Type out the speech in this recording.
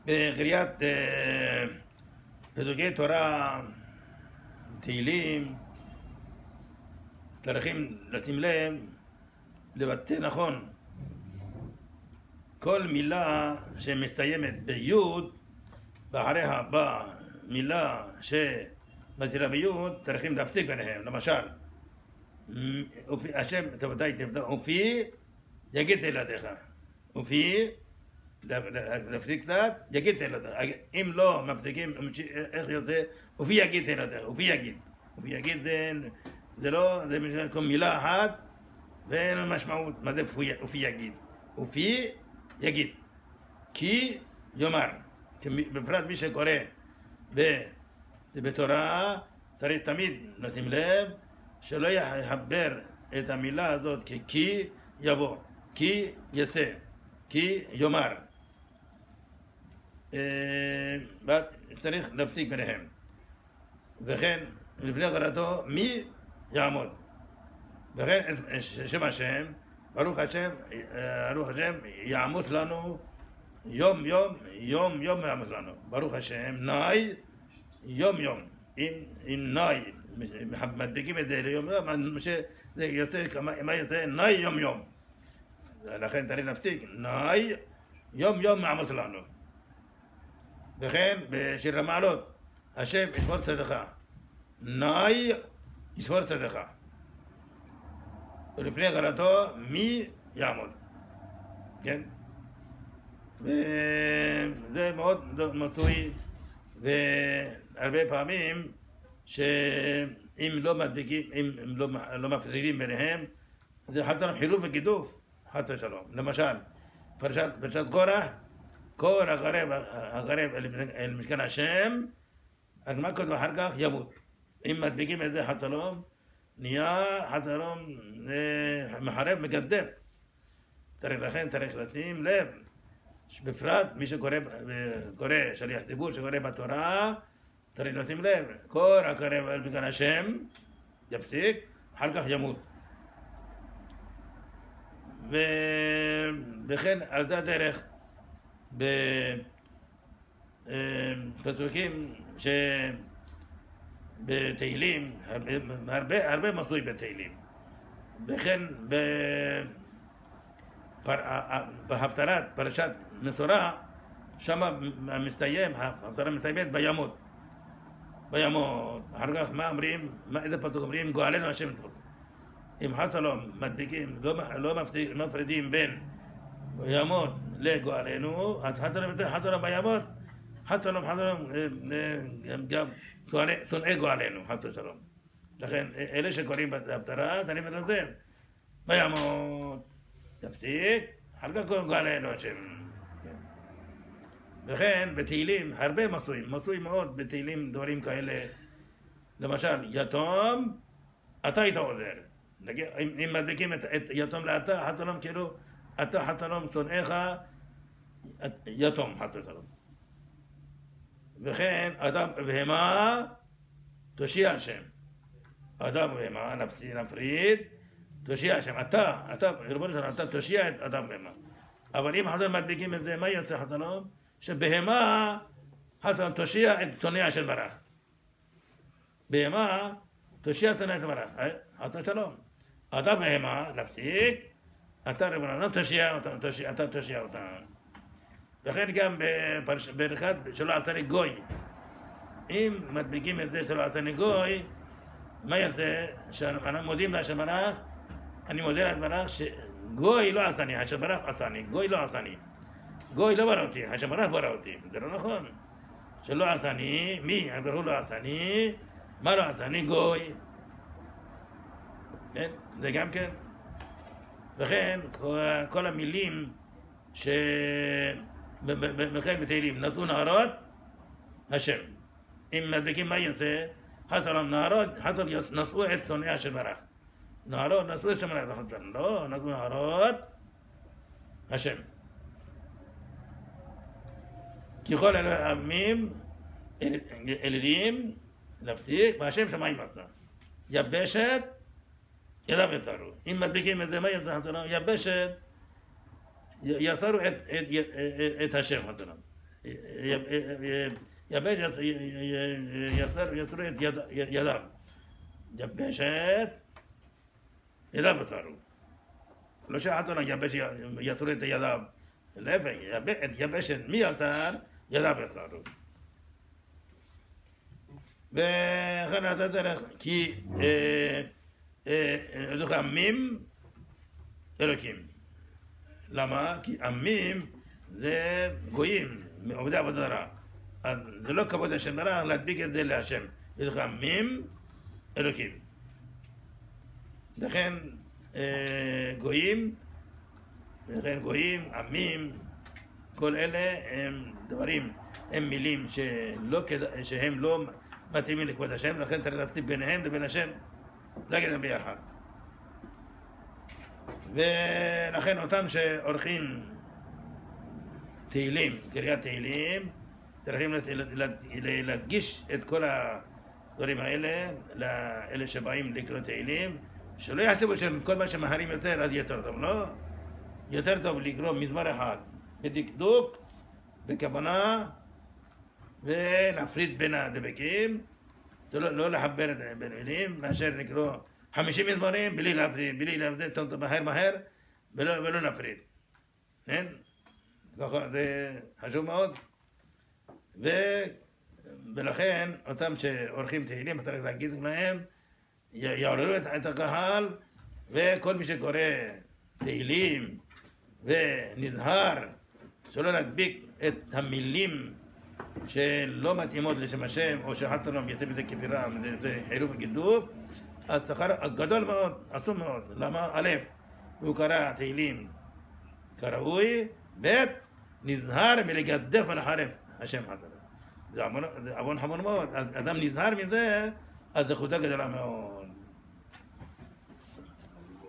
בקריאת פסוקי תורה, תהילים, צריכים לשים לב, לבטא נכון. כל מילה שמסתיימת ביוד, ואחריה באה מילה שמתחילה ביוד, צריכים להפסיק ביניהם. למשל, השם תבדאי תבדא, ופי יגיד ילדיך. ופי, להפסיק קצת, יגיד ילדיך. אם לא מפסיקים, איך יוצא? ופי יגיד ילדיך, ופי יגיד. ופי יגיד זה לא, זה מילה אחת ואין משמעות. מה זה ופי יגיד? ופי יגיד. כי יאמר. בפרט מי שקורא בתורה צריך תמיד לשים לב שלא יחבר את המילה הזאת כי יבוא, כי יצא, כי יאמר. צריך להפסיק ביניהם. וכן לפני קראתו מי יעמוד. וכן שם השם, ברוך השם יעמוס לנו יום יעמוס לנו. ברוך השם נאי יום. אם נאי מדביקים את זה ליום זה יוצא, מה יוצא? נאי יום. לכן צריך להפסיק נאי יום יעמוס לנו. וכן בשיר המעלות השם ישמור צדקך, נאי ישמור צדקך. ולפני קראתו מי יעמוד. כן? וזה מאוד מצוי, והרבה פעמים שאם לא מדביקים, אם לא מפרידים ביניהם, זה חסר חילוף וגידוף, חס ושלום. למשל, פרשת קורח, כל הקרב אל משכן השם, אז מה כתוב אחר כך? ימות. אם מדביקים את זה חס ושלום, נהיה חס ושלום מחרב מגדף. לכן צריך לשים לב, בפרט מי שקורא שליח ציבור שקורא בתורה, צריך לשים לב, כל הקרב אל משכן השם יפסיק, אחר כך ימות. וכן על זה הדרך בפסוקים בתהילים, הרבה מצוי בתהילים. וכן בהפטרת פרשת מסורה, שם ההפטרה מסתיימת בימות. אחר כך מה אומרים? איזה פסוק אומרים? גואלנו השם יתברך. אם חס ושלום מדביקים, לא מפרידים בין ימות לגואלנו, אז חס ושלום בימות, חס ושלום גם שונאי גואלנו, חס ושלום. לכן אלה שקוראים בהפטרה, אני מרזם בימות תפסיק, אחר כך גואלנו השם. וכן בתהילים הרבה מצוי מאוד בתהילים דברים כאלה. למשל יתום, אתה היית עוזר. אם מדביקים את יתום לאתה, חס ושלום כאילו אתה חס ושלום שונאיך יתום, חס ושלום. וכן אדם ובהמה תושיע השם. אדם ובהמה נפריד, תושיע השם. אתה ריבונו של עולם, אתה תושיע את אדם ובהמה. אבל אם חז"ל מדביקים את זה, מה יוצא חס ושלום? שבהמה חס ושלום תושיע את שונאי השם ברך. בהמה תושיע את שונאי השם ברך. חס ושלום. אדם ובהמה נפסיק, אתה ריבונו של עולם אתה תושיע אותם. וכן גם ברכת שלא עשני גוי. אם מדביקים את זה שלא עשני גוי, מה יוצא? שאנחנו מודים להשם ברך, אני מודה להשם ברך שגוי לא עשני, השם ברך עשני, גוי לא עשני. גוי לא ברא אותי, השם ברך ברא אותי. זה לא נכון. שלא עשני, מי? הוא לא עשני, מה לא עשני? גוי. כן? זה גם כן. וכן כל המילים וכן בתהילים נשאו נהרות השם. אם מדביקים מה יוצא? חס ושלום נהרות, חס ושלום נשאו את שונאי השם ברך. נהרות נשאו את שונאי השם ברך. לא, נשאו נהרות השם. ככל אלה עמים אלילים להפסיק, והשם שמיים עשה. יבשת ידיו יצרו. אם מדביקים את זה מה יוצא? יבשת יצרו את השם. יבש יצרו את ידיו. יבשת, ידיו יצרו. לא שהחתונה יצרו את ידיו. להפך, את יבשת מי יצר? ידיו יצרו. וכן אתה דרך, כי עמים אלוקים. למה? כי עמים זה גויים, עובדי עבודה זרה. אז זה לא כבוד השם ברח להדביק את זה להשם. יש עמים אלוקים. לכן גויים, עמים, כל אלה הם דברים, הם מילים שהם לא מתאימים לכבוד השם, לכן צריך להפסיק ביניהם לבין השם, להגיד להם ביחד. ולכן אותם שעורכים תהילים, קריאת תהילים, צריכים להדגיש את כל הדברים האלה, לאלה שבאים לקרוא תהילים, שלא יחשבו שכל מה שמהרים יותר אז יותר טוב, לא? יותר טוב לקרוא מזמור אחד, בדקדוק, בכוונה, ולהפריד בין הדבקים, לא לחבר בין מילים, מאשר לקרוא 50 מזמורים בלי להפריד, מהר, ולא להפריד. כן? ככה, זה חשוב מאוד. ולכן, אותם שעורכים תהילים, צריך להגיד להם, יעוררו את הקהל, וכל מי שקורא תהילים ונזהר, שלא להדביק את המילים שלא מתאימות לשם השם, או שחתונם יצא בזה כפירה, זה חילוף וגידוף, אז שכר גדול מאוד, עצום מאוד. למה? א', הוא קרא תהילים כראוי, ב', נזהר מלגדף על החרב השם חתונם. זה עוון חמור מאוד. אדם נזהר מזה, אז זכותו גדולה מאוד.